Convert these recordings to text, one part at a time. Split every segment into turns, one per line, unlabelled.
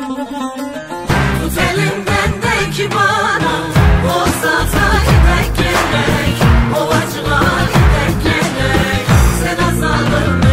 Tut elimden de ki bana o zata gidek gerek, ovacığa gidek gerek, sen azalır mı?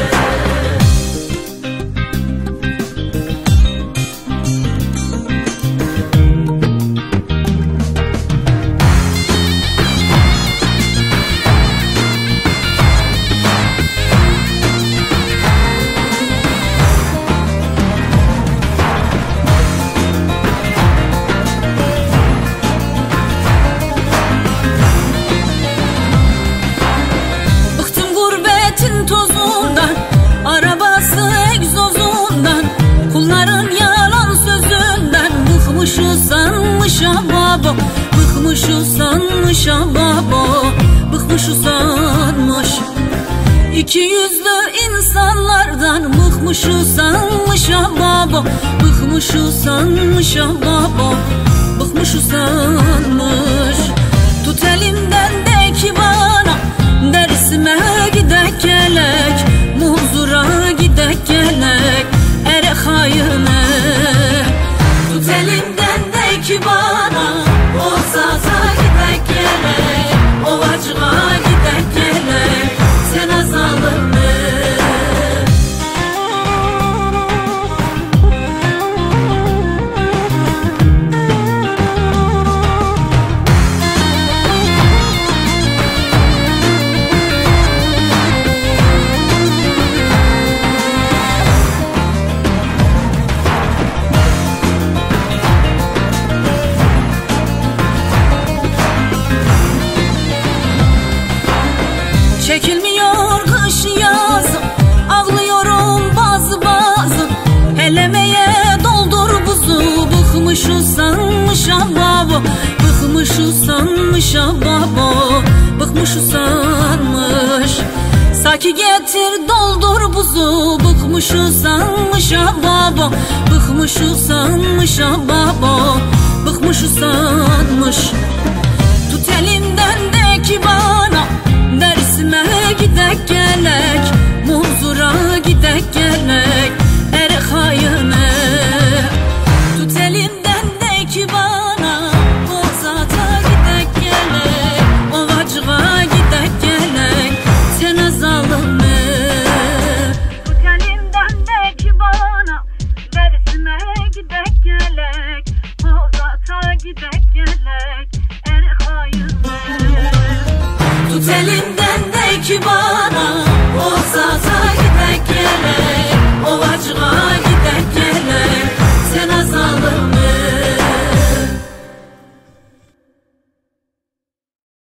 Bıkmışı sanmış baba, bıkmışı sanmış. İki yüzlü insanlardan bıkmışı sanmış baba, bıkmışı sanmış baba, bıkmışı sanmış. Tut elimden de ki bana dersime gidek gelek, muzura gidek gelek, ere hayine.
Tut elimden de ki bana o zata gidek gerek, ovacığa gidek gerek, sen azalır mı?
Çekilmiyor kış yazım, ağlıyorum bazı bazı. Elemeye doldur buzu, bıkmışı sanmış baba, bıkmışı sanmış baba, bıkmışı sanmış. Saki getir doldur buzu, bıkmışı sanmış baba, bıkmışı sanmış baba, bıkmışı sanmış. Tut elimden de ki bana dersime gidek gelek, muzura gidek gelek, ere hayine. Tut elimden de ki bana o zata gidek gelek, ovacığa gidek gelek, sen azalır mı?
Tut elimden de ki bana dersime gidek gelek, o zata gidek gelek, ere hayine.
Tut elimden de ki bana